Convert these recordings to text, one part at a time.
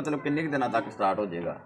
मतलब किन्ने दिनों तक स्टार्ट हो जाएगा?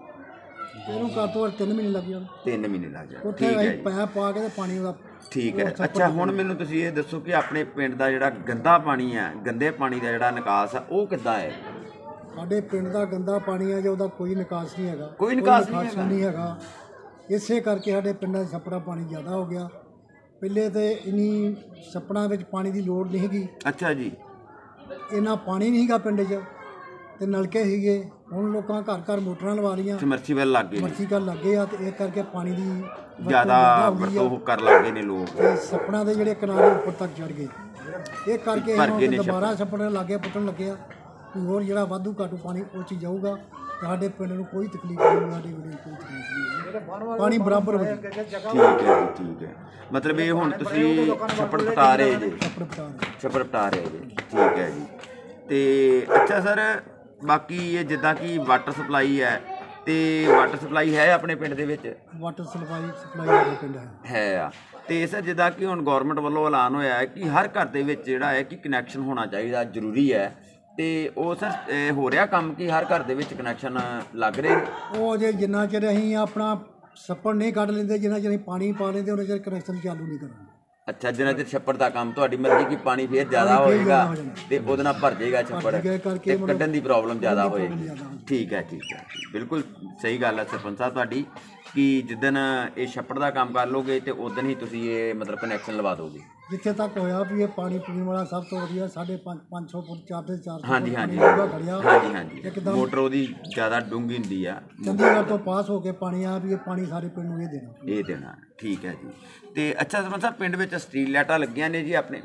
ਇਹਨੂੰ ਘੱਟ ਤੋਂ ਘੱਟ 3 ਮਹੀਨੇ ਲੱਗ ਜਾਣ। 3 महीने लग जाए। ਉੱਥੇ ਅਸੀਂ ਪੈਪ ਪਾ ਕੇ ਤੇ ਪਾਣੀ ਉਹਦਾ ठीक है। अच्छा हुण मैनूं तुसीं ये दसो कि अपने पिंड दा जिहड़ा गंदा पानी है, गंदे पानी दा जिहड़ा निकास है वो किद्दां है? ਸਾਡੇ ਪਿੰਡ ਦਾ ਗੰਦਾ ਪਾਣੀ ਆ ਜੇ ਉਹਦਾ ਕੋਈ ਨਿਕਾਸ ਨਹੀਂ ਹੈਗਾ, कोई निकास नहीं है। ਹੈਗਾ। ਇਸੇ ਕਰਕੇ ਸਾਡੇ ਪਿੰਡਾਂ 'ਚ ਛੱਪੜਾ ਪਾਣੀ ਜ਼ਿਆਦਾ ਹੋ ਗਿਆ। ਪਹਿਲੇ ਤੇ ਇੰਨੀ ਛੱਪੜਾਂ ਵਿੱਚ ਪਾਣੀ ਦੀ ਲੋੜ ਨਹੀਂ ਹੈਗੀ। अच्छा जी। ਇੰਨਾ ਪਾਣੀ ਨਹੀਂ ਹੈਗਾ ਪਿੰਡ 'ਚ ਤੇ ਨਲਕੇ ਸੀਗੇ। ਹੁਣ ਲੋਕਾਂ ਘਰ ਘਰ ਮੋਟਰਾਂ ਲਵਾ ਲਈਆਂ, ਸਮਰਸੀਬਲ ਲੱਗ ਗਏ, ਮਰਸੀਬਲ ਲੱਗੇ ਆ ਤੇ ਇਹ ਕਰਕੇ ਪਾਣੀ ਦੀ ਜ਼ਿਆਦਾ ਵਰਤੋਂ ਕਰ ਲੱਗੇ ਨੇ ਲੋਕ ਤੇ ਛੱਪੜਾਂ ਦੇ ਜਿਹੜੇ ਕਿਨਾਰੇ ਉੱਪਰ ਤੱਕ ਚੜ ਗਏ। ਇਹ ਕਰਕੇ ਹੁਣ ਦੁਬਾਰਾ ਛੱਪੜ ਲਾਗੇ ਪੁੱਟਣ ਲੱਗੇ ਆ ਕਿ ਹੋਰ ਜਿਹੜਾ ਵਾਧੂ ਘਾਟੂ ਪਾਣੀ ਉਹ 'ਚ ਜਾਊਗਾ। ਸਾਡੇ ਪਿੰਡ ਨੂੰ ਕੋਈ ਤਕਲੀਫ ਨਹੀਂ, ਸਾਡੇ ਵੇਲੇ ਕੋਈ ਤਕਲੀਫ ਨਹੀਂ, ਪਾਣੀ ਬਰਾਬਰ ਹੋ ਜਾਏ। ਠੀਕ ਹੈ ਜੀ, ਠੀਕ ਹੈ। मतलब ये हुण तुसीं छप्पड़ पटा रहे जी? छप्पड़ पटा रहे जी, ठीक है जी। तो अच्छा सर, बाकी ये जिद्दां कि वाटर सप्लाई है तो वाटर सप्लाई है अपने पिंड दे विच? वाटर सप्लाई ਸਾਡੇ ਪਿੰਡ है आ। तो सर जिद्दां कि हुण गौरमेंट वालों ऐलान होया है कि हर घर दे विच जिहड़ा है कि कनैक्शन होना चाहिए, जरूरी है। तो वो सर हो रहा काम कि हर घर दे विच कनैक्शन लग रहे? वो अजे जिन्ना चिर असीं अपना छप्पड़ नहीं कढ़ लेंदे, जिन्ना चिर पानी पा लेंदे उन्ना चिर कनैक्शन चालू नहीं करना। अच्छा, जिन्ना चिर छप्पड़ का काम तुहाडी मर्जी कि पानी फिर ज़्यादा होएगा तो उहदे नाल भर जाएगा छप्पड़ ते कड्ढण दी प्रॉब्लम ज़्यादा होएगी। ठीक है, ठीक है, बिल्कुल सही गल है सरपंच साहब तुहाडी कि जिद्दन ये छप्पड़ का काम कर लोगे तो उदन ही तुसीं ये मतलब कनैक्शन लवा दोगे। जिथे तक होया भी ये पानी पीने वाला सब तो वधिया 550 फुट 450। हाँ जी, हाँ जी, हाँ जी, हाँ जी। मोटर ਉਹਦੀ ਜ਼ਿਆਦਾ ਡੂੰਘੀ ਹੁੰਦੀ ਆ। ਚੰਡੀਗੜ੍ਹ ਤੋਂ ਪਾਸ ਹੋ ਕੇ ਪਾਣੀ ਆ ਵੀ ਇਹ ਪਾਣੀ ਸਾਰੇ ਪਿੰਡ ਨੂੰ ਇਹ ਦੇਣਾ। ਠੀਕ ਹੈ ਜੀ। ਤੇ ਅੱਛਾ ਸਰਪੰਚ ਸਾਹਿਬ, ਪਿੰਡ ਵਿੱਚ ਸਟਰੀਟ ਲਾਈਟਾਂ ਲੱਗੀਆਂ ਨੇ ਜੀ ਆਪਣੇ?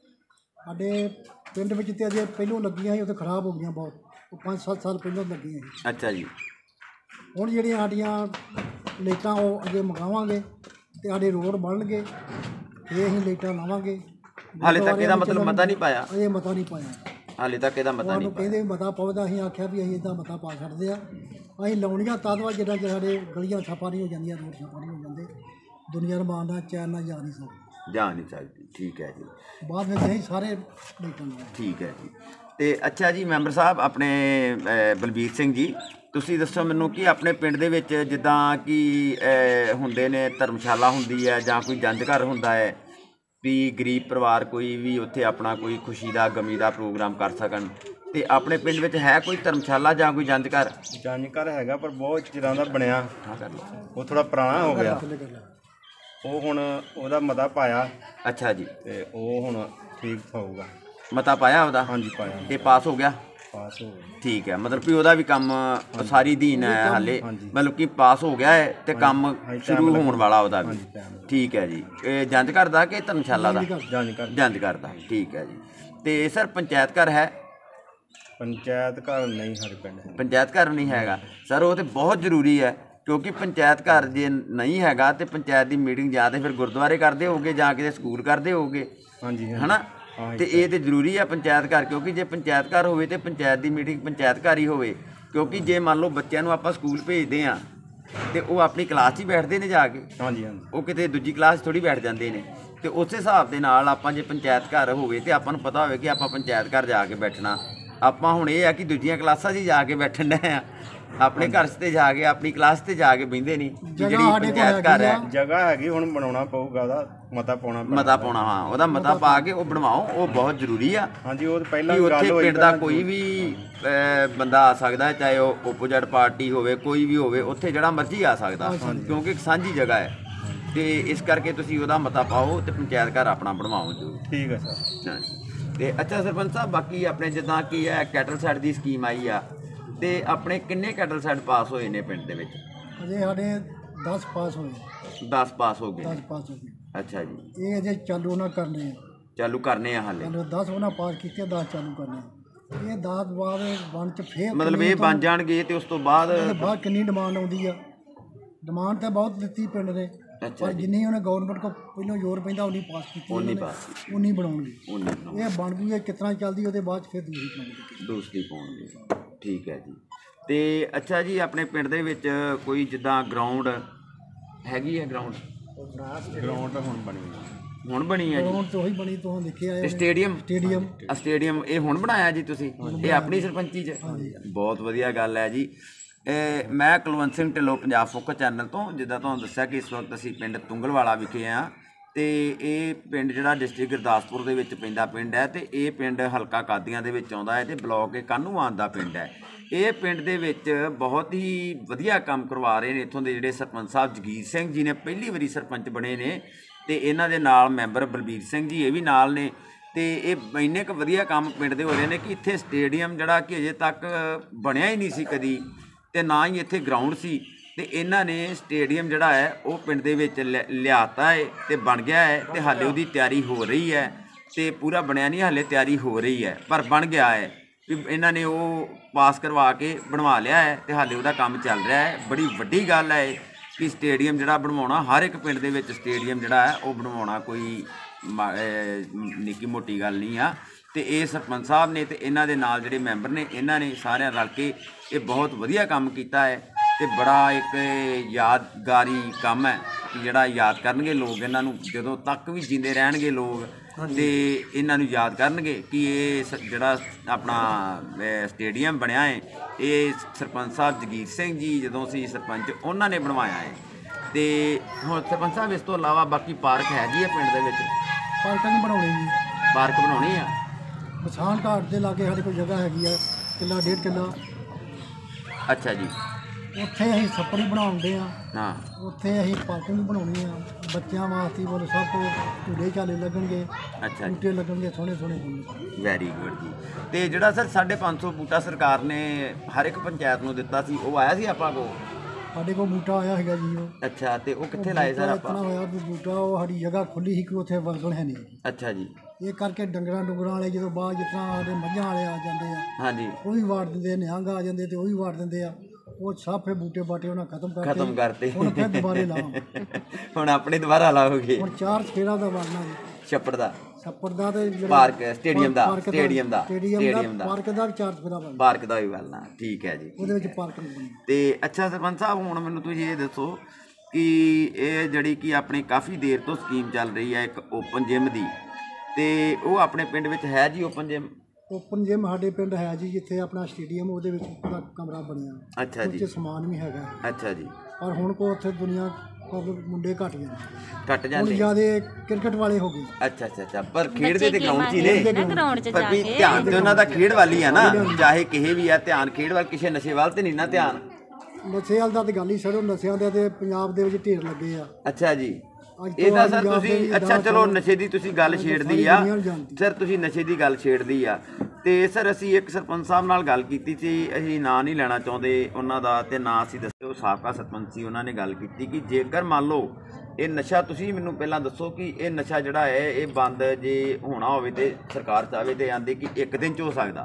ਸਾਡੇ ਪਿੰਡ ਵਿੱਚ ਤੇ ਅਜੇ ਪਹਿਲੋਂ ਲੱਗੀਆਂ ਸੀ, ਉਹ ਤੇ ਖਰਾਬ ਹੋ ਗਈਆਂ ਬਹੁਤ, ਉਹ 5-7 ਸਾਲ ਪਹਿਲਾਂ ਲੱਗੀਆਂ ਸੀ। ਅੱਛਾ ਜੀ। ਹੁਣ ਜਿਹੜੀਆਂ ਸਾਡੀਆਂ ਲਾਈਟਾਂ ਉਹ ਅੱਗੇ ਮੰਗਾਵਾਂਗੇ ਤੇ ਸਾਡੇ ਰੋਡ ਬਣਨਗੇ ਇਹ ਅਸੀਂ ਲਾਈਟਾਂ ਲਾਵਾਂਗੇ। ਹਾਲੇ ਤੱਕ ਇਹਦਾ ਮਤਲਬ ਮਤਾ ਨਹੀਂ ਪਾਇਆ? ਅਜੇ ਮਤਾ ਨਹੀਂ ਪਾਇਆ, ਹਾਲੇ ਤੱਕ ਇਹਦਾ ਮਤਾ ਨਹੀਂ ਪਾਇਆ। ਕਹਿੰਦੇ ਮਤਾ ਪਾਉਦਾ, ਅਸੀਂ ਆਖਿਆ ਵੀ ਅਸੀਂ ਇਹਦਾ ਮਤਾ ਪਾ ਛੱਡਦੇ ਆ। ਅਸੀਂ ਲਾਉਣੀਆਂ ਤਦਵਾ ਜਿੱਦਾਂ ਸਾਡੇ ਗਲੀਆਂ ਛਾਪਾ ਨਹੀਂ ਹੋ ਜਾਂਦੀਆਂ, ਰੋਡ ਛਾਪਾ ਨਹੀਂ ਹੋ ਜਾਂਦੇ, ਦੁਨੀਆ ਰਮਾਨ ਨਾਲ ਚੈਨ ਨਾਲ ਜਾ ਨਹੀਂ ਸਕਦੀ। ਠੀਕ ਹੈ ਜੀ। ਬਾਅਦ ਵਿੱਚ ਅਸੀਂ ਸਾਰੇ ਲਾਈਟਾਂ ਲਾਵਾਂਗੇ। ਠੀਕ ਹੈ ਜੀ। ਤੇ ਅੱਛਾ ਜੀ, ਮੈਂਬਰ ਸਾਹਿਬ ਆਪਣੇ ਬਲਬੀਰ ਸਿੰਘ ਜੀ, ਤੁਸੀਂ ਦੱਸੋ ਮੈਨੂੰ ਕਿ ਆਪਣੇ ਪਿੰਡ ਦੇ ਵਿੱਚ ਜਿੱਦਾਂ ਕਿ ਹੁੰਦੇ ਨੇ ਧਰਮਸ਼ਾਲਾ ਹੁੰਦੀ ਹੈ ਜਾਂ ਕੋਈ ਜੰਝ ਘਰ ਹੁੰਦਾ ਹੈ ਵੀ ਗਰੀਬ ਪਰਿਵਾਰ ਕੋਈ ਵੀ ਉੱਥੇ ਆਪਣਾ ਕੋਈ ਖੁਸ਼ੀ ਦਾ ਗਮੀ ਦਾ ਪ੍ਰੋਗਰਾਮ ਕਰ ਸਕਣ, ਤੇ ਆਪਣੇ ਪਿੰਡ ਵਿੱਚ ਹੈ ਕੋਈ ਧਰਮਸ਼ਾਲਾ ਜਾਂ ਕੋਈ ਜੰਝ ਘਰ? ਜੰਝ ਘਰ ਹੈਗਾ ਪਰ ਬਹੁਤ ਚਿਰਾਂ ਦਾ ਬਣਿਆ, ਉਹ ਥੋੜਾ ਪੁਰਾਣਾ ਹੋ ਗਿਆ। ਉਹ ਹੁਣ ਉਹਦਾ ਮਤਾ ਪਾਇਆ। ਅੱਛਾ ਜੀ। ਤੇ ਉਹ ਹੁਣ ਠੀਕ ਹੋਊਗਾ। ਮਤਾ ਪਾਇਆ ਉਹਦਾ? ਹਾਂਜੀ ਪਾਇਆ। ਤੇ ਪਾਸ ਹੋ ਗਿਆ? ਪਾਸ ਹੋ ਗਿਆ। ਠੀਕ ਹੈ, ਮਤਲਬ ਕਿ ਉਹਦਾ ਵੀ ਕੰਮ ਸਾਰੀ ਦੀਨ ਹੈ ਹਾਲੇ, ਮਤਲਬ ਕਿ ਪਾਸ ਹੋ ਗਿਆ ਹੈ ਤੇ ਕੰਮ ਸ਼ੁਰੂ ਹੋਣ ਵਾਲਾ ਉਹਦਾ ਵੀ। ਠੀਕ ਹੈ ਜੀ। ਇਹ ਜੰਝ ਘਰ ਦਾ ਕਿ ਧਰਮਸ਼ਾਲਾ ਦਾ? ਜੰਝ ਘਰ ਦਾ। ਠੀਕ ਹੈ ਜੀ। ਤੇ ਸਰ ਪੰਚਾਇਤ ਘਰ ਹੈ? ਪੰਚਾਇਤ ਘਰ ਨਹੀਂ ਸਾਡੇ ਪਿੰਡ। ਪੰਚਾਇਤ ਘਰ ਨਹੀਂ ਹੈਗਾ ਸਰ, ਉਹ ਤੇ ਬਹੁਤ ਜ਼ਰੂਰੀ ਹੈ ਕਿਉਂਕਿ ਪੰਚਾਇਤ ਘਰ ਜੇ ਨਹੀਂ ਹੈਗਾ ਤੇ ਪੰਚਾਇਤ ਦੀ ਮੀਟਿੰਗ ਜਾਂ ਤੇ ਫਿਰ ਗੁਰਦੁਆਰੇ ਕਰਦੇ ਹੋਗੇ ਜਾਂ ਕਿਤੇ ਸਕੂਲ ਕਰਦੇ ਹੋਗੇ। ਹਾਂਜੀ, ਹੈ ਨਾ? ਤੇ ਇਹ ਤੇ ਜ਼ਰੂਰੀ ਹੈ ਪੰਚਾਇਤ ਘਰ, ਕਿਉਂਕਿ ਜੇ ਪੰਚਾਇਤ ਘਰ ਹੋਵੇ ਤੇ ਪੰਚਾਇਤ ਦੀ ਮੀਟਿੰਗ ਪੰਚਾਇਤ ਘਰ ਹੀ ਹੋਵੇ। ਕਿਉਂਕਿ ਜੇ ਮੰਨ ਲਓ ਬੱਚਿਆਂ ਨੂੰ ਆਪਾਂ ਸਕੂਲ ਭੇਜਦੇ ਹਾਂ ਤੇ ਉਹ ਆਪਣੀ ਕਲਾਸ 'ਚ ਹੀ ਬੈਠਦੇ ਨੇ ਜਾ ਕੇ। ਹਾਂਜੀ ਹਾਂਜੀ। ਉਹ ਕਿਤੇ ਦੂਜੀ ਕਲਾਸ 'ਚ ਥੋੜ੍ਹੀ ਬੈਠ ਜਾਂਦੇ ਨੇ। ਤੇ ਉਸੇ ਹਿਸਾਬ ਦੇ ਨਾਲ ਆਪਾਂ ਜੇ ਪੰਚਾਇਤ ਘਰ ਹੋਵੇ ਤੇ ਆਪਾਂ ਨੂੰ ਪਤਾ ਹੋਵੇ ਕਿ ਆਪਾਂ ਪੰਚਾਇਤ ਘਰ ਜਾ ਕੇ ਬੈਠਣਾ। ਆਪਾਂ ਹੁਣ ਇਹ ਆ ਕਿ ਦੂਜੀਆਂ ਕਲਾਸਾਂ 'ਚ ਜਾ ਕੇ ਬੈਠਣ ਡਏ ਆ, ਆਪਣੇ ਘਰ 'ਚ ਤੇ ਜਾ ਕੇ ਆਪਣੀ ਕਲਾਸ 'ਤੇ ਜਾ ਕੇ ਬਹਿੰਦੇ ਨਹੀਂ। ਜਿਹੜੀ ਪੰਚਾਇਤ ਘਰ ਹੈ ਜਗ੍ਹਾ ਹੈਗੀ, ਹੁਣ ਬਣਾਉਣਾ ਪਊਗਾ, ਉਹਦਾ ਮਤਾ ਪਾਉਣਾ। ਹਾਂ, ਉਹਦਾ ਮਤਾ ਪਾ ਕੇ ਉਹ ਬਣਵਾਓ, ਉਹ ਬਹੁਤ ਜ਼ਰੂਰੀ ਆ। ਹਾਂਜੀ, ਉਹ ਪਹਿਲਾਂ ਉੱਥੇ ਪਿੰਡ ਦਾ ਕੋਈ ਵੀ ਬੰਦਾ ਆ ਸਕਦਾ, ਚਾਹੇ ਉਹ ਓਪੋਜਿਟ ਪਾਰਟੀ ਹੋਵੇ, ਕੋਈ ਵੀ ਹੋਵੇ, ਉੱਥੇ ਜਿਹੜਾ ਮਰਜ਼ੀ ਆ ਸਕਦਾ ਕਿਉਂਕਿ ਇੱਕ ਸਾਂਝੀ ਜਗ੍ਹਾ ਹੈ। ਤੇ ਇਸ ਕਰਕੇ ਤੁਸੀਂ ਉਹਦਾ ਮਤਾ ਪਾਓ ਤੇ ਪੰਚਾਇਤ ਘਰ ਆਪਣਾ ਬਣਵਾਓ ਜੀ। ਠੀਕ ਹੈ ਸਰ। ਤੇ ਅੱਛਾ ਸਰਪੰਚ ਸਾਹਿਬ, ਬਾਕੀ ਆਪਣੇ ਜਿੱਦਾਂ ਕਿ ਹੈ ਕੈਟਲ ਸੈੱਟ ਦੀ ਸਕੀਮ ਆਈ ਆ ਤੇ ਆਪਣੇ ਕਿੰਨੇ ਕੈਟਲ ਸੈੱਟ ਪਾਸ ਹੋਏ ਨੇ ਪਿੰਡ ਦੇ ਵਿੱਚ? ਅਜੇ ਸਾਡੇ 10 ਪਾਸ ਹੋਏ। 10 ਪਾਸ ਹੋ ਗਏ? 10 ਪਾਸ ਹੋ ਗਏ। ਅੱਛਾ ਜੀ। ਇਹ ਅਜੇ ਚਾਲੂ ਨਾ ਕਰਨੇ ਆ। ਚਾਲੂ ਕਰਨੇ ਆ ਹਾਲੇ? 10 ਉਹਨਾਂ ਪਾਸ ਕੀਤੇ, 10 ਚਾਲੂ ਕਰਨੇ ਆ। ਇਹ 10 ਬਾਅਦ ਬਣ ਚ ਫੇਰ ਮਤਲਬ ਇਹ ਬਣ ਜਾਣਗੇ ਤੇ ਉਸ ਤੋਂ ਬਾਅਦ ਕਿੰਨੀ ਡਿਮਾਂਡ ਆਉਂਦੀ ਆ? ਡਿਮਾਂਡ ਤਾਂ ਬਹੁਤ ਦਿੱਤੀ ਪਿੰਡ ਨੇ, ਪਰ ਜਿੰਨੀ ਉਹਨੇ ਗਵਰਨਮੈਂਟ ਕੋਲ ਪਹਿਲਾਂ ਜ਼ੋਰ ਪੈਂਦਾ ਉਨੀ ਪਾਸ ਕੀਤੀ, ਉਨੀ ਬਣਾਉਣਗੇ। ਇਹ ਬਣ ਗਈ ਕਿਸ ਤਰ੍ਹਾਂ ਚੱਲਦੀ, ਉਹਦੇ ਬਾਅਦ ਫਿਰ ਦੂਸਰੀ ਪਾਉਣਗੇ। ਠੀਕ ਹੈ ਜੀ। ਤੇ ਅੱਛਾ ਜੀ, ਆਪਣੇ ਪਿੰਡ ਦੇ ਵਿੱਚ ਕੋਈ ਜਿੱਦਾਂ ਗਰਾਊਂਡ ਹੈਗੀ ਹੈ? ਗਰਾਊਂਡ ਹੁਣ ਬਣੀ ਹੁਣ ਬਣੀ ਹੈ ਜੀ ਗਰਾਊਂਡ ਤੋਂ ਹੀ ਬਣੀ ਤੋਂ ਦੇਖਿਆ ਤੇ ਹੈ ਸਟੇਡੀਅਮ ਸਟੇਡੀਅਮ ਸਟੇਡੀਅਮ ਇਹ ਹੁਣ ਬਣਾਇਆ ਜੀ ਤੁਸੀਂ ਇਹ ਆਪਣੀ ਸਰਪੰਚੀ 'ਚ ਬਹੁਤ ਵਧੀਆ ਗੱਲ ਹੈ ਜੀ। ਮੈਂ ਕੁਲਵੰਤ ਸਿੰਘ ਢਿੱਲੋਂ ਪੰਜਾਬ ਫੋਕਸ ਚੈਨਲ ਤੋਂ, ਜਿੱਦਾਂ ਤੁਹਾਨੂੰ ਦੱਸਿਆ ਕਿ ਇਸ ਵਕਤ ਅਸੀਂ ਪਿੰਡ ਤੁੰਗਲਵਾਲਾ ਵਿਖੇ ਹਾਂ ਤੇ ਇਹ ਪਿੰਡ ਜਿਹੜਾ ਡਿਸਟ੍ਰਿਕਟ ਗੁਰਦਾਸਪੁਰ ਦੇ ਵਿੱਚ ਪੈਂਦਾ ਪਿੰਡ ਹੈ ਤੇ ਇਹ ਪਿੰਡ ਹਲਕਾ ਕਾਦੀਆਂ ਦੇ ਵਿੱਚ ਆਉਂਦਾ ਹੈ ਤੇ ਬਲਾਕ ਇਹ ਕਾਹਨੂੰਵਾਨ ਦਾ ਪਿੰਡ ਹੈ। ਇਹ ਪਿੰਡ ਦੇ ਵਿੱਚ ਬਹੁਤ ਹੀ ਵਧੀਆ ਕੰਮ ਕਰਵਾ ਰਹੇ ਨੇ ਇੱਥੋਂ ਦੇ ਜਿਹੜੇ ਸਰਪੰਚ ਸਾਹਿਬ ਜਗੀਰ ਸਿੰਘ ਜੀ ਨੇ ਪਹਿਲੀ ਵਾਰੀ ਸਰਪੰਚ ਬਣੇ ਨੇ ਤੇ ਇਹਨਾਂ ਦੇ ਨਾਲ ਮੈਂਬਰ ਬਲਬੀਰ ਸਿੰਘ ਜੀ ਇਹ ਵੀ ਨਾਲ ਨੇ ਤੇ ਇਹ ਇੰਨੇ ਕੁ ਵਧੀਆ ਕੰਮ ਪਿੰਡ ਦੇ ਹੋ ਰਹੇ ਨੇ ਕਿ ਇੱਥੇ ਸਟੇਡੀਅਮ ਜਿਹੜਾ ਕਿ ਅਜੇ ਤੱਕ ਬਣਿਆ ਹੀ ਨਹੀਂ ਸੀ ਕਦੀ ਤੇ ਨਾ ਹੀ ਇੱਥੇ ਗਰਾਊਂਡ ਸੀ ਤੇ ਇਹਨਾਂ ਨੇ ਸਟੇਡੀਅਮ ਜਿਹੜਾ ਹੈ ਉਹ ਪਿੰਡ ਦੇ ਵਿੱਚ ਲਿਆਤਾ ਹੈ ਤੇ ਬਣ ਗਿਆ ਹੈ ਤੇ ਹਾਲੇ ਉਹਦੀ ਤਿਆਰੀ ਹੋ ਰਹੀ ਹੈ ਤੇ ਪੂਰਾ ਬਣਿਆ ਨਹੀਂ, ਹਾਲੇ ਤਿਆਰੀ ਹੋ ਰਹੀ ਹੈ ਪਰ ਬਣ ਗਿਆ ਹੈ ਵੀ ਇਹਨਾਂ ਨੇ ਉਹ ਪਾਸ ਕਰਵਾ ਕੇ ਬਣਵਾ ਲਿਆ ਹੈ ਤੇ ਹਾਲੇ ਉਹਦਾ ਕੰਮ ਚੱਲ ਰਿਹਾ ਹੈ। ਬੜੀ ਵੱਡੀ ਗੱਲ ਹੈ ਕਿ ਸਟੇਡੀਅਮ ਜਿਹੜਾ ਬਣਵਾਉਣਾ, ਹਰ ਇੱਕ ਪਿੰਡ ਦੇ ਵਿੱਚ ਸਟੇਡੀਅਮ ਜਿਹੜਾ ਹੈ ਉਹ ਬਣਵਾਉਣਾ ਕੋਈ ਨਿੱਕੀ ਮੋਟੀ ਗੱਲ ਨਹੀਂ ਆ ਤੇ ਇਹ ਸਰਪੰਚ ਸਾਹਿਬ ਨੇ ਤੇ ਇਹਨਾਂ ਦੇ ਨਾਲ ਜਿਹੜੇ ਮੈਂਬਰ ਨੇ ਇਹਨਾਂ ਨੇ ਸਾਰਿਆਂ ਰਲ ਕੇ ਇਹ ਬਹੁਤ ਵਧੀਆ ਕੰਮ ਕੀਤਾ ਹੈ ਤੇ ਬੜਾ ਇੱਕ ਯਾਦਗਾਰੀ ਕੰਮ ਹੈ ਕਿ ਜਿਹੜਾ ਯਾਦ ਕਰਨਗੇ ਲੋਕ ਇਹਨਾਂ ਨੂੰ, ਜਦੋਂ ਤੱਕ ਵੀ ਜਿੰਦੇ ਰਹਿਣਗੇ ਲੋਕ ਤੇ ਇਹਨਾਂ ਨੂੰ ਯਾਦ ਕਰਨਗੇ ਕਿ ਇਹ ਜਿਹੜਾ ਆਪਣਾ ਸਟੇਡੀਅਮ ਬਣਿਆ ਹੈ ਇਹ ਸਰਪੰਚ ਸਾਹਿਬ ਜਗੀਰ ਸਿੰਘ ਜੀ ਜਦੋਂ ਸੀ ਸਰਪੰਚ ਉਹਨਾਂ ਨੇ ਬਣਵਾਇਆ ਹੈ। ਤੇ ਹੁਣ ਸਰਪੰਚ ਸਾਹਿਬ ਇਸ ਤੋਂ ਇਲਾਵਾ ਬਾਕੀ ਪਾਰਕ ਹੈਗੀ ਹੈ ਪਿੰਡ ਦੇ ਵਿੱਚ? ਪਾਰਕਾਂ ਨਹੀਂ ਬਣਾਉਣੀ ਜੀ, ਪਾਰਕ ਬਣਾਉਣੀ ਆ। ਮਸਾਨ ਘਾਟ ਦੇ ਲਾਗੇ ਸਾਡੇ ਕੋਲ ਜਗ੍ਹਾ ਹੈਗੀ ਆ ਕਿੱਲਾ 1.5 ਕਿੱਲਾ, ਅੱਛਾ ਜੀ, ਉੱਥੇ ਅਸੀਂ ਛੱਪੜੀ ਬਣਾਉਂਦੇ ਆ। ਹਾਂ, ਉੱਥੇ ਅਸੀਂ ਪਾਰਕਿੰਗ ਬਣਾਉਣੀ ਆ ਬੱਚਿਆਂ ਵਾਸਤੇ, ਬੋਲ ਸਭ ਤੋਂ ਝੂਲੇ ਝਾਲੇ ਲੱਗਣਗੇ, ਅੱਛਾ ਜੀ, ਬੂਟੇ ਲੱਗਣਗੇ ਸੋਹਣੇ ਸੋਹਣੇ ਬੋਲੇ। ਵੈਰੀ ਗੁੱਡ ਜੀ। ਤੇ ਜਿਹੜਾ ਸਰ 550 ਬੂਟਾ ਸਰਕਾਰ ਨੇ ਹਰ ਇੱਕ ਪੰਚਾਇਤ ਨੂੰ ਦਿੱਤਾ ਸੀ ਉਹ ਆਇਆ ਸੀ ਆਪਾਂ ਕੋਲ? ਸਾਡੇ ਕੋਲ ਬੂਟਾ ਆਇਆ ਹੈਗਾ ਜੀ ਉਹ। ਅੱਛਾ, ਤੇ ਉਹ ਕਿੱਥੇ ਲਾਏ ਸਰ ਆਪਾਂ? ਇਤਨਾ ਹੋਇਆ ਵੀ ਬੂਟਾ ਉਹ ਸਾਡੀ ਜਗ੍ਹਾ ਖੁੱਲੀ ਸੀ ਕਿ ਉੱਥੇ ਵਰਗਣ ਹੈ ਨਹੀਂ। ਅੱਛਾ ਜੀ, ਇਹ ਕਰਕੇ ਡੰਗਰਾਂ ਵਾਲੇ ਜਦੋਂ ਬਾਅਦ ਜਿਸ ਤਰ੍ਹਾਂ ਸਾਡੇ ਮੱਝਾਂ ਵਾਲੇ ਆ ਜਾਂਦੇ ਆ ਹਾਂਜੀ, ਉਹ ਵੀ ਵਾੜ ਦਿੰਦੇ, ਨਿਹੰਗ ਆ ਜਾਂਦੇ ਤੇ ਉਹ ਵੀ ਵਾੜ ਦਿੰਦੇ ਆ, ਉਹ ਸਭ ਫਿਰ ਬੂਟੇ ਬਾਟੇ ਉਹਨਾਂ ਖਤਮ ਕਰਤੇ। ਹੁਣ ਫਿਰ ਦੁਬਾਰੇ ਲਾਓ ਹੁਣ ਆਪਣੇ ਦੁਬਾਰਾ ਲਾਓਗੇ? ਹੁਣ 4 ਸਫੇਰਾ ਦਾ ਬਣਨਾ ਜੀ, ਛੱਪੜ ਦਾ, ਛੱਪੜ ਦਾ ਤੇ ਪਾਰਕ ਸਟੇਡੀਅਮ ਦਾ ਪਾਰਕ ਦਾ 4 ਸਫੇਰਾ ਬਣਨਾ, ਪਾਰਕ ਦਾ ਵੀ ਬਣਨਾ। ਠੀਕ ਹੈ ਜੀ, ਉਹਦੇ ਵਿੱਚ ਪਾਰਕ ਬਣਨੀ। ਤੇ ਅੱਛਾ ਸਰਪੰਚ ਸਾਹਿਬ ਹੁਣ ਮੈਨੂੰ ਤੁਸੀਂ ਇਹ ਦੱਸੋ ਕਿ ਇਹ ਜਿਹੜੀ ਕਿ ਆਪਣੀ ਕਾਫੀ ਦੇਰ ਤੋਂ ਸਕੀਮ ਚੱਲ ਰਹੀ ਹੈ ਇੱਕ ਓਪਨ ਜਿਮ ਦੀ, ਤੇ ਉਹ ਆਪਣੇ ਪਿੰਡ ਵਿੱਚ ਹੈ ਜੀ ਓਪਨ ਜਿਮ? ਓਪਨ ਜਿਮ ਸਾਡੇ ਪਿੰਡ ਹੈ ਜੀ, ਜਿੱਥੇ ਆਪਣਾ ਸਟੇਡੀਅਮ ਉਹਦੇ ਵਿੱਚ ਪੂਰਾ ਕਮਰਾ ਬਣਿਆ। ਅੱਛਾ ਜੀ, ਉੱਥੇ ਸਮਾਨ ਵੀ ਹੈਗਾ। ਅੱਛਾ ਜੀ, ਪਰ ਹੁਣ ਕੋ ਉੱਥੇ ਦੁਨੀਆ ਮੁੰਡੇ ਘੱਟ ਜਾਂਦੇ ਹੁਣ ਜ਼ਿਆਦਾ ਕ੍ਰਿਕਟ ਵਾਲੇ ਹੋ ਗਏ। ਅੱਛਾ ਅੱਛਾ ਅੱਛਾ, ਪਰ ਖੇਡਦੇ ਤੇ ਗਰਾਊਂਡ 'ਚ ਹੀ ਨੇ, ਗਰਾਊਂਡ 'ਚ ਪਰ ਵੀ ਧਿਆਨ ਤੇ ਉਹਨਾਂ ਦਾ ਖੇਡ ਵੱਲ ਹੀ ਆ ਨਾ, ਚਾਹੇ ਕਿਸੇ ਵੀ ਆ ਧਿਆਨ ਖੇਡ ਵੱਲ, ਕਿਸੇ ਨਸ਼ੇ ਵੱਲ ਤੇ ਨਹੀਂ ਨਾ ਧਿਆਨ। ਨਸ਼ੇ ਵਾਲ ਦਾ ਤੇ ਗੱਲ ਹੀ ਛੱਡੋ, ਨਸ਼ਿਆਂ ਦੇ ਤੇ ਪੰਜਾਬ ਦੇ ਵਿੱਚ ਢੇਰ ਲੱਗੇ ਆ। ਅੱਛਾ ਜੀ, ਇਹ ਤਾਂ ਸਰ ਤੁਸੀਂ ਅੱਛਾ ਚਲੋ ਨਸ਼ੇ ਦੀ ਤੁਸੀਂ ਗੱਲ ਛੇੜਦੀ ਆ ਸਰ, ਤੁਸੀਂ ਨਸ਼ੇ ਦੀ ਗੱਲ ਛੇੜਦੀ ਆ ਤੇ ਸਰ ਅਸੀਂ ਇੱਕ ਸਰਪੰਚ ਸਾਹਿਬ ਨਾਲ ਗੱਲ ਕੀਤੀ ਸੀ, ਅਸੀਂ ਨਾਂ ਨਹੀਂ ਲੈਣਾ ਚਾਹੁੰਦੇ ਉਹਨਾਂ ਦਾ ਤੇ ਨਾ ਅਸੀਂ ਦੱਸਿਓ, ਸਾਬਕਾ ਸਰਪੰਚ ਸੀ, ਉਹਨਾਂ ਨੇ ਗੱਲ ਕੀਤੀ ਕਿ ਜੇਕਰ ਮੰਨ ਲਓ ਇਹ ਨਸ਼ਾ, ਤੁਸੀਂ ਮੈਨੂੰ ਪਹਿਲਾਂ ਦੱਸੋ ਕਿ ਇਹ ਨਸ਼ਾ ਜਿਹੜਾ ਹੈ ਇਹ ਬੰਦ ਜੇ ਹੋਣਾ ਹੋਵੇ ਤੇ ਸਰਕਾਰ ਚਾਹਵੇ ਤੇ ਆਂਦੇ ਕਿ ਇੱਕ ਦਿਨ 'ਚ ਹੋ ਸਕਦਾ,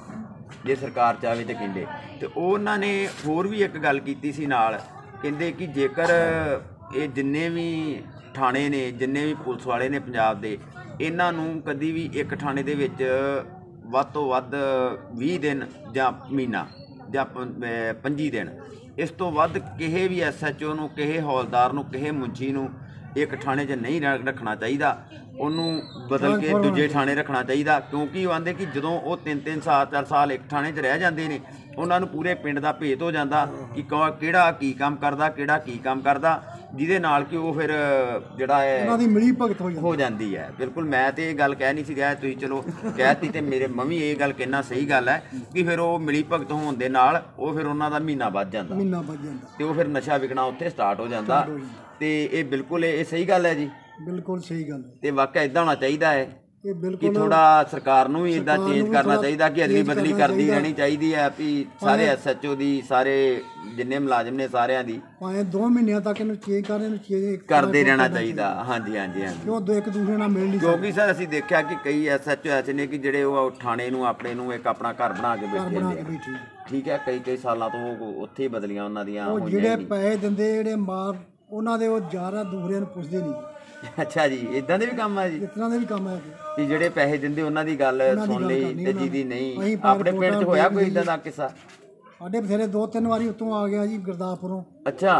ਜੇ ਸਰਕਾਰ ਚਾਹਵੇ ਤੇ ਕਹਿੰਦੇ। ਤੇ ਉਹਨਾਂ ਨੇ ਹੋਰ ਵੀ ਇੱਕ ਗੱਲ ਕੀਤੀ ਸੀ ਨਾਲ, ਕਹਿੰਦੇ ਕਿ ਜੇਕਰ ਇਹ ਜਿੰਨੇ ਵੀ ਥਾਣੇ ਨੇ, ਜਿੰਨੇ ਵੀ ਪੁਲਿਸ ਵਾਲੇ ਨੇ ਪੰਜਾਬ ਦੇ, ਇਹਨਾਂ ਨੂੰ ਕਦੀ ਵੀ ਇੱਕ ਥਾਣੇ ਦੇ ਵਿੱਚ ਵੱਧ ਤੋਂ ਵੱਧ 20 ਦਿਨ ਜਾਂ ਮਹੀਨਾ ਜਾਂ 25 ਦਿਨ, ਇਸ ਤੋਂ ਵੱਧ ਕਿਸੇ ਵੀ SHO ਨੂੰ, ਕਿਸੇ ਹੌਲਦਾਰ ਨੂੰ, ਕਿਸੇ ਮੁੰਸ਼ੀ ਨੂੰ ਇੱਕ ਥਾਣੇ 'ਚ ਨਹੀਂ ਰੱਖਣਾ ਚਾਹੀਦਾ, ਉਹਨੂੰ ਬਦਲ ਕੇ ਦੂਜੇ ਥਾਣੇ ਰੱਖਣਾ ਚਾਹੀਦਾ। ਕਿਉਂਕਿ ਉਹ ਆਂਦੇ ਕਿ ਜਦੋਂ ਉਹ 3-3 ਸਾਲ 4 ਸਾਲ ਇੱਕ ਥਾਣੇ 'ਚ ਰਹਿ ਜਾਂਦੇ ਨੇ, ਉਹਨਾਂ ਨੂੰ ਪੂਰੇ ਪਿੰਡ ਦਾ ਭੇਤ ਹੋ ਜਾਂਦਾ ਕਿ ਕਿਹੜਾ ਕੀ ਕੰਮ ਕਰਦਾ, ਕਿਹੜਾ ਕੀ ਕੰਮ ਕਰਦਾ, ਜਿਹਦੇ ਨਾਲ ਕਿ ਉਹ ਫਿਰ ਜਿਹੜਾ ਹੈ ਉਹਨਾਂ ਦੀ ਮਿਲੀ ਭਗਤ ਹੋ ਜਾਂਦੀ ਹੈ। ਬਿਲਕੁਲ, ਮੈਂ ਤੇ ਇਹ ਗੱਲ ਕਹਿ ਨਹੀਂ ਸੀ ਰਿਹਾ, ਤੁਸੀਂ ਚਲੋ ਕਹਿਤੀ ਤੇ ਮੇਰੇ ਮੰਮੀ ਇਹ ਗੱਲ ਕਹਿਣਾ ਸਹੀ ਗੱਲ ਹੈ ਕਿ ਫਿਰ ਉਹ ਮਿਲੀ ਭਗਤ ਹੋਣ ਦੇ ਨਾਲ ਉਹ ਫਿਰ ਉਹਨਾਂ ਦਾ ਮਹੀਨਾ ਵੱਧ ਜਾਂਦਾ ਤੇ ਉਹ ਫਿਰ ਨਸ਼ਾ ਵਿਕਣਾ ਉੱਥੇ ਸਟਾਰਟ ਹੋ ਜਾਂਦਾ। ਤੇ ਇਹ ਬਿਲਕੁਲ ਇਹ ਸਹੀ ਗੱਲ ਹੈ ਜੀ, ਬਿਲਕੁਲ ਸਹੀ ਗੱਲ ਹੈ। ਤੇ ਵਾਕਿਆ ਇਦਾਂ ਹੋਣਾ ਚਾਹੀਦਾ ਹੈ ਇਹ ਕਿ ਬਿਲਕੁਲ ਥੋੜਾ ਸਰਕਾਰ ਨੂੰ ਵੀ ਇਦਾਂ ਚੇਂਜ ਕਰਨਾ ਚਾਹੀਦਾ ਕਿ ਅਦਲੀ ਬਦਲੀ ਕਰਦੀ ਰਹਿਣੀ ਚਾਹੀਦੀ ਹੈ ਵੀ ਸਾਰੇ SHO ਦੀ, ਸਾਰੇ ਜਿੰਨੇ ਮੁਲਾਜ਼ਮ ਨੇ ਸਾਰਿਆਂ ਦੀ ਭਾਵੇਂ 2 ਮਹੀਨਿਆਂ ਤੱਕ ਇਹਨੂੰ ਚੇਂਜ ਕਰਦੇ ਰਹਿਣਾ ਚਾਹੀਦਾ। ਹਾਂਜੀ ਹਾਂਜੀ ਹਾਂਜੀ, ਕਿਉਂ ਇੱਕ ਦੂਸਰੇ ਨਾਲ ਮਿਲ ਨਹੀਂ, ਕਿਉਂਕਿ ਸਰ ਅਸੀਂ ਦੇਖਿਆ ਕਿ ਕਈ SHO ਐਸੇ ਨੇ ਕਿ ਜਿਹੜੇ ਉਹ ਥਾਣੇ ਨੂੰ ਆਪਣੇ ਨੂੰ ਇੱਕ ਆਪਣਾ ਘਰ ਬਣਾ ਕੇ ਬੈਠੇ ਨੇ। ਠੀਕ ਹੈ, ਕਈ ਸਾਲਾਂ ਤੋਂ ਉਹ ਉੱਥੇ ਹੀ ਬਦਲੀਆਂ ਉਹਨਾਂ ਦੀਆਂ ਉਹ ਜਿਹੜੇ ਪੈਸੇ ਦਿੰਦੇ, ਜਿਹੜੇ ਮਾਰ ਉਹਨਾਂ ਦੇ, ਉਹ ਜ਼ਿਆਦਾ ਦੂਸਰਿਆਂ ਨੂੰ ਪੁੱਛਦੇ ਨਹੀਂ। ਅੱਛਾ ਜੀ, ਇਦਾਂ ਦੇ ਵੀ ਕੰਮ ਆ ਜੀ? ਇਸ ਤਰ੍ਹਾਂ ਦੇ ਵੀ ਕੰਮ ਹੈ ਕਿ ਜਿਹੜੇ ਪੈਸੇ ਦਿੰਦੇ ਉਹਨਾਂ ਦੀ ਗੱਲ ਸੁਣ ਲਈ ਤੇ ਜਿਹਦੀ ਨਹੀਂ। ਆਪਣੇ ਪਿੰਡ 'ਚ ਹੋਇਆ ਕੋਈ ਇਦਾਂ ਦਾ ਕਿੱਸਾ? ਸਾਡੇ ਬਥੇਰੇ 2-3 ਵਾਰੀ ਉੱਤੋਂ ਆ ਗਿਆ ਜੀ ਗੁਰਦਾਸਪੁਰੋਂ। ਅੱਛਾ,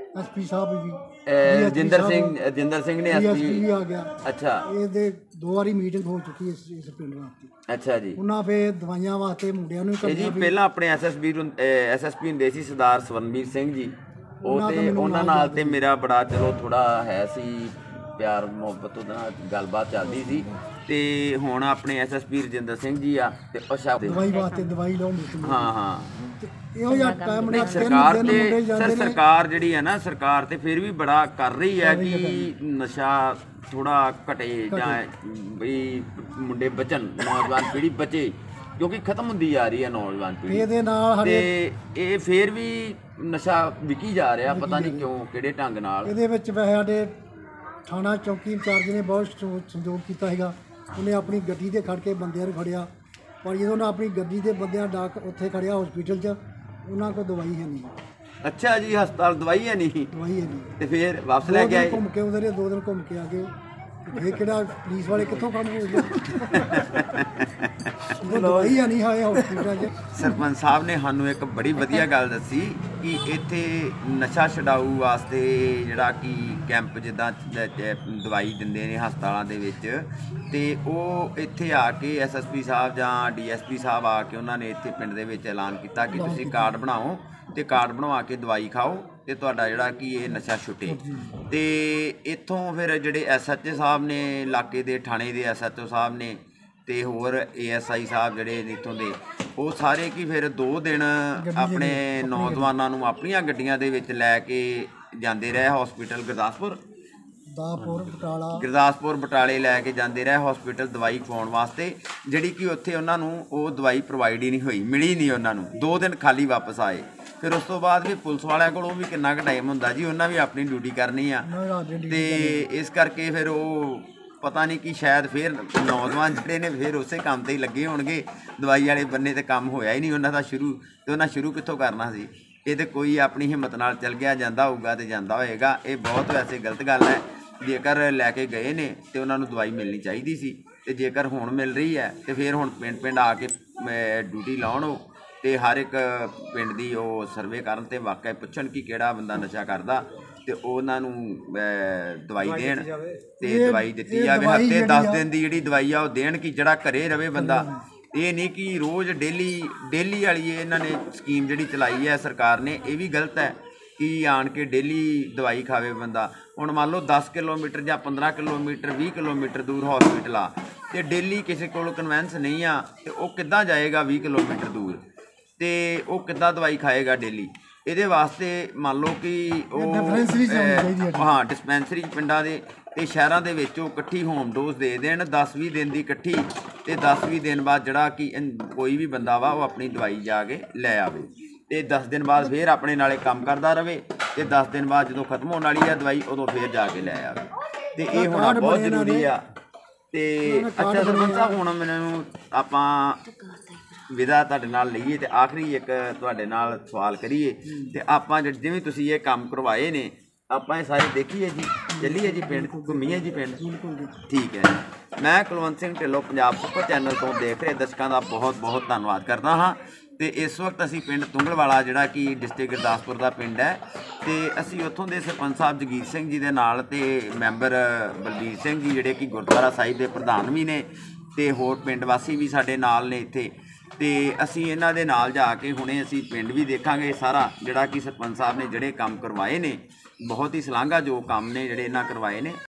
ਐਸਪੀ ਸਾਹਿਬ ਵੀ ਜਿੰਦਰ ਸਿੰਘ ਨੇ DSP ਵੀ ਆ ਗਿਆ। ਅੱਛਾ ਇਹਦੇ 2 ਵਾਰੀ ਮੀਟਿੰਗ ਹੋ ਚੁੱਕੀ ਇਸ ਪਿੰਡ ਵਾਸਤੇ। ਅੱਛਾ ਜੀ। ਉਹਨਾਂ ਫੇ ਦਵਾਈਆਂ ਵਾਸਤੇ ਮੁੰਡਿਆਂ ਨੂੰ ਇਹ ਜੀ ਪਹਿਲਾਂ ਆਪਣੇ ਐਸਐਸਪੀ ਹੁੰਦੇ ਸੀ ਸਰਦਾਰ ਸਵਰਨਵੀਰ ਸਿੰਘ ਜੀ, ਉਹ ਤੇ ਉਹਨਾਂ ਨਾਲ ਤੇ ਮੇਰਾ ਬੜਾ ਚਲੋ ਥੋੜਾ ਹੈ ਸੀ ਪਿਆਰ ਮੁਹੱਬਤ, ਉਹਦਾ ਗੱਲਬਾਤ ਚੱਲਦੀ ਸੀ। ਤੇ ਹੁਣ ਆਪਣੇ ਐਸਐਸਪੀ ਰਜਿੰਦਰ ਸਿੰਘ ਜੀ ਆ ਤੇ ਅੱਛਾ ਦਵਾਈ ਵਾਸਤੇ ਦਵਾਈ ਲਾਉਣ ਹਾਂ ਇਹੋ ਜਿਹਾ ਟਾਈਮ ਨਾਲ ਸਰਕਾਰ ਤੇ ਸਰ ਸਰਕਾਰ ਜਿਹੜੀ ਹੈ ਨਾ ਸਰਕਾਰ ਤੇ ਫਿਰ ਵੀ ਬੜਾ ਕਰ ਰਹੀ ਹੈ ਕਿ ਨਸ਼ਾ ਥੋੜਾ ਘਟੇ ਜਾਂ ਵੀ ਮੁੰਡੇ ਬਚਣ, ਨੌਜਵਾਨ ਪੀੜ੍ਹੀ ਬਚੇ, ਕਿਉਂਕਿ ਖਤਮ ਹੁੰਦੀ ਜਾ ਰਹੀ ਹੈ ਨੌਜਵਾਨ ਪੀੜ੍ਹੀ। ਇਹਦੇ ਨਾਲ ਤੇ ਇਹ ਫਿਰ ਵੀ ਨਸ਼ਾ ਵਿਕੀ ਜਾ ਰਿਹਾ, ਪਤਾ ਨਹੀਂ ਕਿਉਂ ਕਿਹੜੇ ਢੰਗ ਨਾਲ। ਇਹਦੇ ਵਿੱਚ ਵੈਸੇ ਸਾਡੇ ਥਾਣਾ ਚੌਕੀ ਇੰਚਾਰਜ ਨੇ ਬਹੁਤ ਸਹਿਯੋਗ ਕੀਤਾ ਹੈਗਾ। ਉਹਨੇ ਆਪਣੀ ਗੱਡੀ ਤੇ ਖੜ ਕੇ ਬੰਦਿਆਂ ਨੂੰ ਖੜਿਆ, ਪਰ ਜਦੋਂ ਉਹਨੇ ਆਪਣੀ ਗੱਡੀ ਦੇ ਬੰਦਿਆਂ ਡਾਕ ਉੱਥੇ ਖੜਿਆ ਹਸਪੀਟਲ 'ਚ, ਉਹਨਾਂ ਕੋਲ ਦਵਾਈ ਹੈ ਨਹੀਂ। ਅੱਛਾ ਜੀ, ਹਸਪਤਾਲ ਦਵਾਈ ਹੈ ਨਹੀਂ? ਦਵਾਈ ਹੈ ਨਹੀਂ। ਤੇ ਫਿਰ ਵਾਪਸ ਲੈ ਕੇ ਆਏ? ਘੁੰਮ ਕੇ ਉਹਦੇ 2 ਦਿਨ ਘੁੰਮ ਕੇ ਆ ਗਏ। ਇਹ ਕਿਹੜਾ ਪੁਲਿਸ ਵਾਲੇ ਕਿੱਥੋਂ ਕੰਮ ਹੋ ਗਏ? ਦਵਾਈ ਹੈ ਨਹੀਂ ਆਏ ਹਸਪੀਟਲ 'ਚ। ਸਰਪੰਚ ਸਾਹਿਬ ਨੇ ਸਾਨੂੰ ਇੱਕ ਬੜੀ ਵਧੀਆ ਗੱਲ ਦੱਸੀ ਕਿ ਇੱਥੇ ਨਸ਼ਾ ਛਡਾਊ ਵਾਸਤੇ ਜਿਹੜਾ ਕਿ ਕੈਂਪ ਜਿੱਦਾਂ ਦਵਾਈ ਦਿੰਦੇ ਨੇ ਹਸਪਤਾਲਾਂ ਦੇ ਵਿੱਚ, ਤੇ ਉਹ ਇੱਥੇ ਆ ਕੇ ਐਸਐਸਪੀ ਸਾਹਿਬ ਜਾਂ ਡੀਐਸਪੀ ਸਾਹਿਬ ਆ ਕੇ ਉਹਨਾਂ ਨੇ ਇੱਥੇ ਪਿੰਡ ਦੇ ਵਿੱਚ ਐਲਾਨ ਕੀਤਾ ਕਿ ਤੁਸੀਂ ਕਾਰਡ ਬਣਾਓ ਤੇ ਕਾਰਡ ਬਣਵਾ ਕੇ ਦਵਾਈ ਖਾਓ ਤੇ ਤੁਹਾਡਾ ਜਿਹੜਾ ਕਿ ਇਹ ਨਸ਼ਾ ਛੁੱਟੇ। ਤੇ ਇੱਥੋਂ ਫਿਰ ਜਿਹੜੇ ਐਸਐਚਓ ਸਾਹਿਬ ਨੇ, ਇਲਾਕੇ ਦੇ ਥਾਣੇ ਦੇ ਐਸਐਚਓ ਸਾਹਿਬ ਨੇ ਤੇ ਹੋਰ ਏਐਸਆਈ ਸਾਹਿਬ ਜਿਹੜੇ ਇੱਥੋਂ ਦੇ, ਉਹ ਸਾਰੇ ਕੀ ਫਿਰ 2 ਦਿਨ ਆਪਣੇ ਨੌਜਵਾਨਾਂ ਨੂੰ ਆਪਣੀਆਂ ਗੱਡੀਆਂ ਦੇ ਵਿੱਚ ਲੈ ਕੇ ਜਾਂਦੇ ਰਹੇ ਹਸਪੀਟਲ ਗੁਰਦਾਸਪੁਰ ਬਟਾਲੇ ਲੈ ਕੇ ਜਾਂਦੇ ਰਹੇ ਹਸਪੀਟਲ ਦਵਾਈ ਖਵਾਉਣ ਵਾਸਤੇ, ਜਿਹੜੀ ਕਿ ਉੱਥੇ ਉਹਨਾਂ ਨੂੰ ਉਹ ਦਵਾਈ ਪ੍ਰੋਵਾਈਡ ਹੀ ਨਹੀਂ ਹੋਈ, ਮਿਲੀ ਨਹੀਂ ਉਹਨਾਂ ਨੂੰ। 2 ਦਿਨ ਖਾਲੀ ਵਾਪਸ ਆਏ। ਫਿਰ ਉਸ ਤੋਂ ਬਾਅਦ ਵੀ ਪੁਲਿਸ ਵਾਲਿਆਂ ਕੋਲ ਵੀ ਕਿੰਨਾ ਕੁ ਟਾਈਮ ਹੁੰਦਾ ਜੀ, ਉਹਨਾਂ ਵੀ ਆਪਣੀ ਡਿਊਟੀ ਕਰਨੀ ਆ, ਤੇ ਇਸ ਕਰਕੇ ਫਿਰ ਉਹ ਪਤਾ ਨਹੀਂ ਕਿ ਸ਼ਾਇਦ ਫਿਰ ਨੌਜਵਾਨ ਜਿਹੜੇ ਨੇ ਫਿਰ ਉਸੇ ਕੰਮ ਤੇ ਹੀ ਲੱਗੇ ਹੋਣਗੇ, ਦਵਾਈ ਵਾਲੇ ਬੰਨੇ ਤੇ ਕੰਮ ਹੋਇਆ ਹੀ ਨਹੀਂ ਉਹਨਾਂ ਦਾ ਸ਼ੁਰੂ, ਤੇ ਉਹਨਾਂ ਸ਼ੁਰੂ ਕਿੱਥੋਂ ਕਰਨਾ ਸੀ? ਇਹ ਤੇ ਕੋਈ ਆਪਣੀ ਹਿੰਮਤ ਨਾਲ ਚੱਲ ਗਿਆ, ਜਾਂਦਾ ਹੋਊਗਾ ਤੇ ਜਾਂਦਾ ਹੋਏਗਾ। ਇਹ ਬਹੁਤ ਵੈਸੇ ਗਲਤ ਗੱਲ ਹੈ। ਜੇਕਰ ਲੈ ਕੇ ਗਏ ਨੇ ਤੇ ਉਹਨਾਂ ਨੂੰ ਦਵਾਈ ਮਿਲਣੀ ਚਾਹੀਦੀ ਸੀ, ਤੇ ਜੇਕਰ ਹੁਣ ਮਿਲ ਰਹੀ ਹੈ ਤੇ ਫਿਰ ਹੁਣ ਪਿੰਡ ਆ ਕੇ ਡਿਊਟੀ ਲਾਉਣ ਉਹ, ਤੇ ਹਰ ਇੱਕ ਪਿੰਡ ਦੀ ਉਹ ਸਰਵੇ ਕਰਨ ਤੇ ਵਾਕਿਆ ਪੁੱਛਣ ਕਿ ਕਿਹੜਾ ਬੰਦਾ ਨਸ਼ਾ ਕਰਦਾ, ਤੇ ਉਹਨਾਂ ਨੂੰ ਦਵਾਈ ਦੇਣ ਤੇ ਦਵਾਈ ਦਿੱਤੀ ਜਾਵੇ। ਹਫ਼ਤੇ 10 ਦਿਨ ਦੀ ਜਿਹੜੀ ਦਵਾਈ ਆ ਉਹ ਦੇਣ ਕਿ ਜਿਹੜਾ ਘਰੇ ਰਵੇ ਬੰਦਾ। ਇਹ ਨਹੀਂ ਕਿ ਰੋਜ਼ ਡੇਲੀ ਵਾਲੀ ਇਹਨਾਂ ਨੇ ਸਕੀਮ ਜਿਹੜੀ ਚਲਾਈ ਹੈ ਸਰਕਾਰ ਨੇ, ਇਹ ਵੀ ਗਲਤ ਹੈ ਕਿ ਆਣ ਕੇ ਡੇਲੀ ਦਵਾਈ ਖਾਵੇ ਬੰਦਾ। ਹੁਣ ਮੰਨ ਲਓ 10 ਕਿਲੋਮੀਟਰ ਜਾਂ 15 ਕਿਲੋਮੀਟਰ 20 ਕਿਲੋਮੀਟਰ ਦੂਰ ਹਸਪੀਟਲ ਆ, ਤੇ ਡੇਲੀ ਕਿਸੇ ਕੋਲ ਕਨਵੈਂਸ ਨਹੀਂ ਆ, ਤੇ ਉਹ ਕਿੱਦਾਂ ਜਾਏਗਾ 20 ਕਿਲੋਮੀਟਰ ਦੂਰ, ਤੇ ਉਹ ਕਿੱਦਾਂ ਦਵਾਈ ਖਾਏਗਾ ਡੇਲੀ? ਇਹਦੇ ਵਾਸਤੇ ਮੰਨ ਲਓ ਕਿ ਉਹ ਹਾਂ ਡਿਸਪੈਂਸਰੀ ਪਿੰਡਾਂ ਦੇ ਤੇ ਸ਼ਹਿਰਾਂ ਦੇ ਵਿੱਚ ਉਹ ਇਕੱਠੀ ਹੋਮ ਡੋਜ਼ ਦੇ ਦੇਣ 10-20 ਦਿਨ ਦੀ ਇਕੱਠੀ, ਤੇ 10-20 ਦਿਨ ਬਾਅਦ ਜਿਹੜਾ ਕਿ ਕੋਈ ਵੀ ਬੰਦਾ ਵਾ ਉਹ ਆਪਣੀ ਦਵਾਈ ਜਾ ਕੇ ਲੈ ਆਵੇ, ਤੇ 10 ਦਿਨ ਬਾਅਦ ਫਿਰ ਆਪਣੇ ਨਾਲੇ ਕੰਮ ਕਰਦਾ ਰਵੇ, ਤੇ 10 ਦਿਨ ਬਾਅਦ ਜਦੋਂ ਖਤਮ ਹੋਣ ਵਾਲੀ ਆ ਦਵਾਈ ਉਦੋਂ ਫਿਰ ਜਾ ਕੇ ਲੈ ਆਵੇ। ਤੇ ਇਹ ਹੋਣਾ ਬਹੁਤ ਜ਼ਰੂਰੀ ਆ। ਤੇ ਅੱਛਾ ਸਰਪੰਚ ਸਾਹਿਬ, ਹੁਣ ਮੈਨੂੰ ਆਪਾਂ ਵਿਦਾ ਤੁਹਾਡੇ ਨਾਲ ਲਈਏ ਤੇ ਆਖਰੀ ਇੱਕ ਤੁਹਾਡੇ ਨਾਲ ਸਵਾਲ ਕਰੀਏ, ਤੇ ਆਪਾਂ ਜਿਵੇਂ ਤੁਸੀਂ ਇਹ ਕੰਮ ਕਰਵਾਏ ਨੇ ਆਪਾਂ ਇਹ ਸਾਰੇ ਦੇਖੀਏ ਜੀ, ਚੱਲੀਏ ਜੀ ਪਿੰਡ, ਘੁੰਮੀਏ ਜੀ ਪਿੰਡ? ਠੀਕ ਹੈ ਜੀ। ਮੈਂ ਕੁਲਵੰਤ ਸਿੰਘ ਢਿੱਲੋਂ ਪੰਜਾਬ ਸੁਪਰ ਚੈਨਲ ਤੋਂ ਦੇਖ ਰਹੇ ਦਰਸ਼ਕਾਂ ਦਾ ਬਹੁਤ ਬਹੁਤ ਧੰਨਵਾਦ ਕਰਦਾ ਹਾਂ। ਤੇ ਇਸ ਵਕਤ ਅਸੀਂ ਪਿੰਡ ਤੁੰਗਲਵਾਲਾ ਜਿਹੜਾ ਕਿ ਡਿਸਟ੍ਰਿਕਟ ਗੁਰਦਾਸਪੁਰ ਦਾ ਪਿੰਡ ਹੈ, ਤੇ ਅਸੀਂ ਉੱਥੋਂ ਦੇ ਸਰਪੰਚ ਸਾਹਿਬ ਜਗੀਰ ਸਿੰਘ ਜੀ ਦੇ ਨਾਲ ਤੇ ਮੈਂਬਰ ਬਲਬੀਰ ਸਿੰਘ ਜੀ ਜਿਹੜੇ ਕਿ ਗੁਰਦੁਆਰਾ ਸਾਹਿਬ ਦੇ ਪ੍ਰਧਾਨ ਵੀ ਨੇ, ਤੇ ਹੋਰ ਪਿੰਡ ਵਾਸੀ ਵੀ ਸਾਡੇ ਨਾਲ ਨੇ ਇੱਥੇ, ਤੇ ਅਸੀਂ ਇਹਨਾਂ ਦੇ ਨਾਲ ਜਾ ਕੇ ਹੁਣੇ ਅਸੀਂ ਪਿੰਡ ਵੀ ਦੇਖਾਂਗੇ ਸਾਰਾ, ਜਿਹੜਾ ਕਿ ਸਰਪੰਚ ਸਾਹਿਬ ਨੇ ਜਿਹੜੇ ਕੰਮ ਕਰਵਾਏ ਨੇ, ਬਹੁਤ ਹੀ ਸ਼ਲਾਘਾਯੋਗ ਕੰਮ ਨੇ ਜਿਹੜੇ ਇਹਨਾਂ ਕਰਵਾਏ ਨੇ।